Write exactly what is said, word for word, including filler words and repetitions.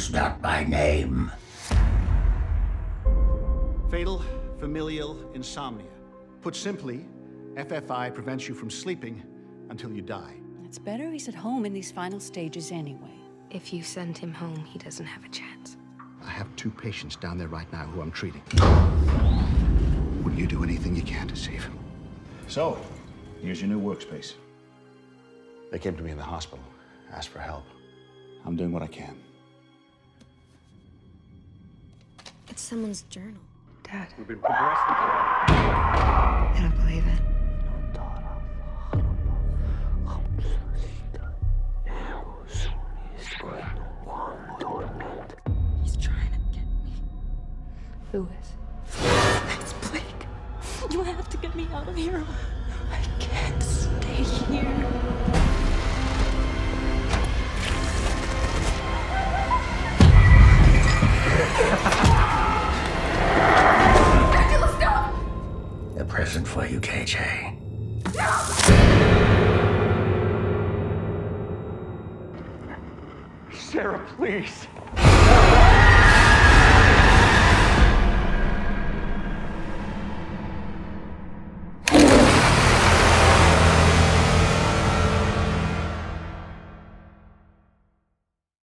is not my name. Fatal familial insomnia. Put simply, F F I prevents you from sleeping until you die. It's better he's at home in these final stages anyway. If you send him home, he doesn't have a chance. I have two patients down there right now who I'm treating. Will you do anything you can to save him? So, here's your new workspace. They came to me in the hospital, asked for help. I'm doing what I can. It's someone's journal. Dad. We've been progressing. I don't believe it. He's trying to get me. Who is? It's Blake. You have to get me out of here. I can't stay here. A present for you, K J. Sarah, please.